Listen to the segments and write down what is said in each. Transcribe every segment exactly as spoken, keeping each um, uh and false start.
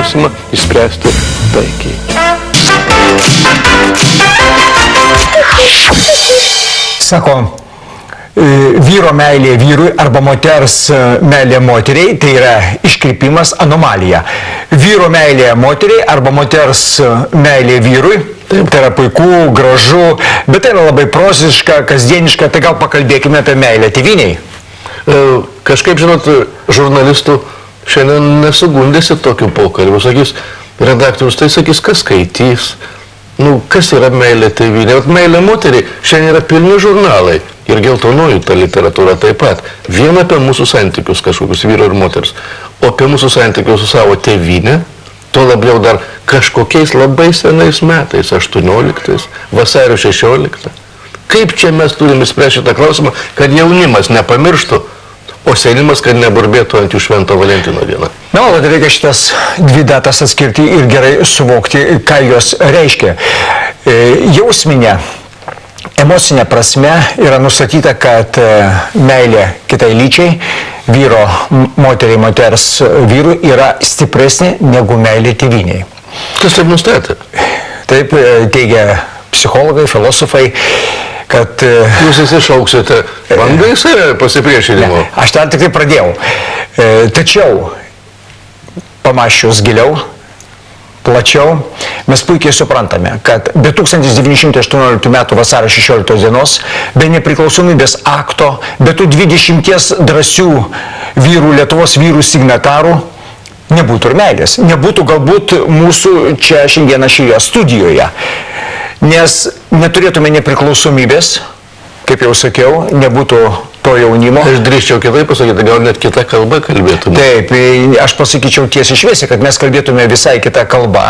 klausimą išspręsti taikiai. Sako, vyro meilė vyrui arba moters meilė moteriai, tai yra iškrypimas, anomalija. Vyro meilė moteriai arba moters meilė vyrui, tai yra puiku, gražu, bet tai yra labai proziška, kasdieniška, tai gal pakalbėkime apie meilę tėvyniai. Kažkaip, žinot, žurnalistų šiandien nesugundėsi tokių pokalbių. Sakys, redaktorius, tai sakys, kas skaitys, nu, kas yra meilė tėvynė. Meilė moteriai šiandien yra pilni žurnalai. Ir geltonojų ta literatūra taip pat. Viena apie mūsų santykius kažkokius vyro ir moters, o apie mūsų santykius su savo tėvynė, to labiau dar kažkokiais labai senais metais, aštuonioliktais, vasario šešioliktą. Kaip čia mes turime spręsti šitą klausimą, kad jaunimas nepamirštų, o senimas, kad neburbėtų ant jų Švento Valentino dieną? Na, o tai reikia šitas dvi datas atskirti ir gerai suvokti, ką jos reiškia. Jausminė, emocinė prasme yra nustatyta, kad meilė kitai lyčiai, vyro, moteriai, moters vyrui yra stipresnė negu meilė tėvyniai. Kas taip nustatė? Taip teigia psichologai, filosofai, kad... Jūs įsišauksite bangais pasipriešinimo? Ne, aš ten tik tai pradėjau. Tačiau, pamąsčius giliau, plačiau, mes puikiai suprantame, kad be tūkstantis devyni šimtai aštuonioliktų metų vasario šešioliktos dienos, be nepriklausomybės akto, be tų dvidešimties drąsių vyrų, Lietuvos vyrų signatarų, nebūtų ir meilės. Nebūtų galbūt mūsų čia šiandieną šioje studijoje. Nes neturėtume nepriklausomybės, kaip jau sakiau, nebūtų to jaunimo. Aš drįsčiau kitaip pasakyti, gal net kitą kalbą kalbėtume. Taip, aš pasakyčiau tiesiai šviesiai, kad mes kalbėtume visai kitą kalbą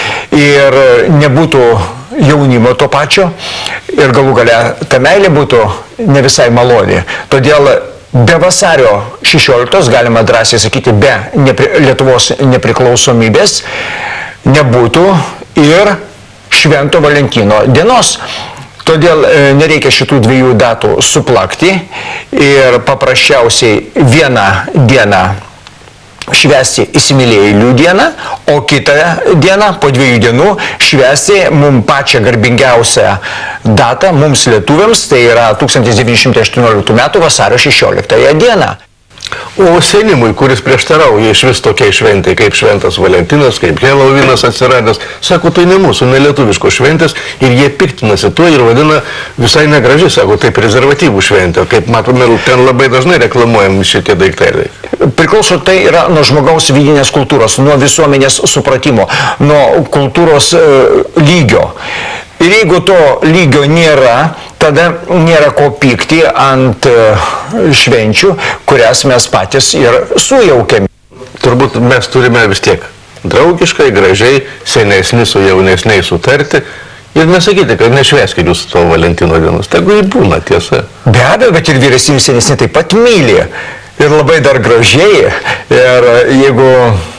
ir nebūtų jaunimo to pačio ir galų gale ta meilė būtų ne visai maloni. Todėl be vasario šešioliktos, galima drąsiai sakyti, be nepri, Lietuvos nepriklausomybės nebūtų ir Švento Valentino dienos. Todėl nereikia šitų dviejų datų suplakti ir paprasčiausiai vieną dieną švęsti įsimylėjėlių dieną, o kitą dieną, po dviejų dienų, švęsti mums pačią garbingiausią datą, mums lietuviams, tai yra tūkstantis devyni šimtai aštuonioliktų metų vasario šešioliktąją dieną. O senimui, kuris prieštarauja iš vis tokiai šventai, kaip Šventas Valentinas, kaip Helovinas atsiradęs, sako, tai ne mūsų, ne lietuviškos šventės, ir jie piktinasi tuo ir vadina visai negražiai, sako, tai prezervatyvų šventė, kaip matome, ten labai dažnai reklamuojami šitie daikteliai. Priklauso tai yra nuo žmogaus vidinės kultūros, nuo visuomenės supratimo, nuo kultūros e, lygio. Ir jeigu to lygio nėra, tada nėra ko pykti ant švenčių, kurias mes patys ir sujaukėme. Turbūt mes turime vis tiek draugiškai, gražiai, senesni su jaunesniai sutarti ir nesakyti, kad nešvęskit jūs to Valentino dienos. Tegu jį būna, tiesa. Be abejo, bet ir vyresni senesni taip pat myli. Ir labai dar gražiai. Ir jeigu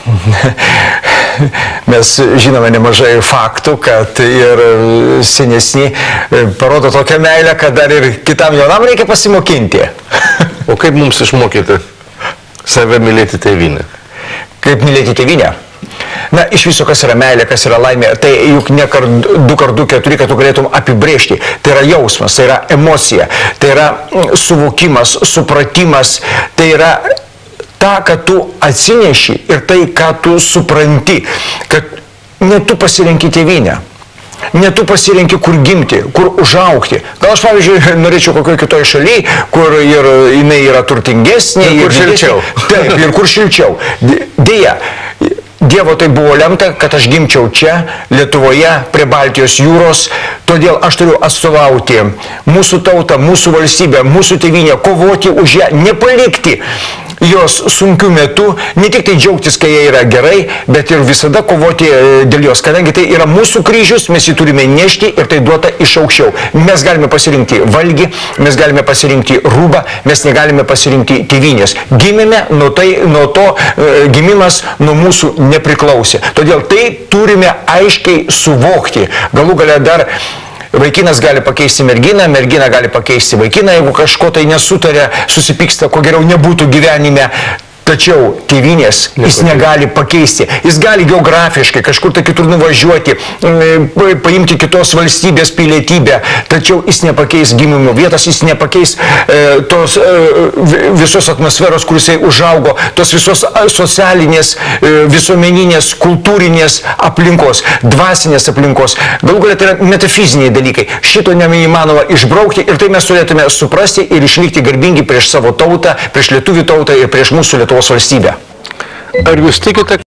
mes žinome nemažai faktų, kad ir senesni parodo tokią meilę, kad dar ir kitam jaunam reikia pasimokinti. O kaip mums išmokyti save mylėti tėvynę? Kaip mylėti tėvynę? Na, iš viso, kas yra meilė, kas yra laimė, tai juk ne kart, du kart du, keturi, kad tu galėtum apibrėžti. Tai yra jausmas, tai yra emocija, tai yra suvokimas, supratimas, tai yra ta, kad tu atsineši ir tai, ką tu supranti, kad ne tu pasirenki tėvynę. Ne tu pasirenki, kur gimti, kur užaugti. Gal aš, pavyzdžiui, norėčiau kokioje kitoje šalyje, kur ir, jinai yra turtingesnė. Ir kur šilčiau. Taip, ir kur šilčiau. Deja, Dievo tai buvo lemta, kad aš gimčiau čia, Lietuvoje, prie Baltijos jūros. Todėl aš turiu atstovauti mūsų tautą, mūsų valstybę, mūsų tėvynę, kovoti už ją, nepalikti jos sunkių metų, ne tik tai džiaugtis, kai jie yra gerai, bet ir visada kovoti dėl jos, kadangi tai yra mūsų kryžius, mes jį turime nešti ir tai duota iš aukščiau. Mes galime pasirinkti valgį, mes galime pasirinkti rūbą, mes negalime pasirinkti tėvynės. Gimėme, nuo, tai, nuo to gimimas nuo mūsų nepriklausė. Todėl tai turime aiškiai suvokti. Galų gale dar vaikinas gali pakeisti merginą, mergina gali pakeisti vaikiną, jeigu kažko tai nesutarė, susipyksta, ko geriau nebūtų gyvenime. tačiau tėvynės jis negali pakeisti. Jis gali geografiškai kažkur tai kitur nuvažiuoti, paimti kitos valstybės pilietybę, tačiau jis nepakeis gimimo vietos, jis nepakeis e, tos e, visos atmosferos, kur jisai užaugo, tos visos socialinės, e, visuomeninės, kultūrinės aplinkos, dvasinės aplinkos. Galų galia tai yra metafiziniai dalykai. Šito neįmanoma išbraukti ir tai mes turėtume suprasti ir išlikti garbingi prieš savo tautą, prieš lietuvių tautą ir prieš mūsų Lietuvos valstybę. Ar jūs tikite,